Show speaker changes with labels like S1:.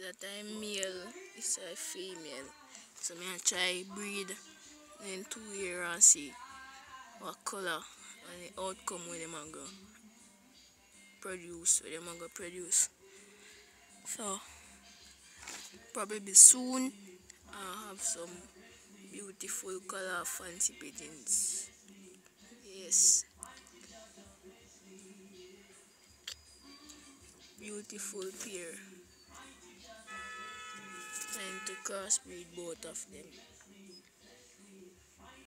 S1: that a male, it's a female. So I try breed in 2 years and see what color and the outcome when them go produce, So probably soon I have some beautiful color fancy pigeons. Yes. Beautiful pair. Trying to crossbreed both of them.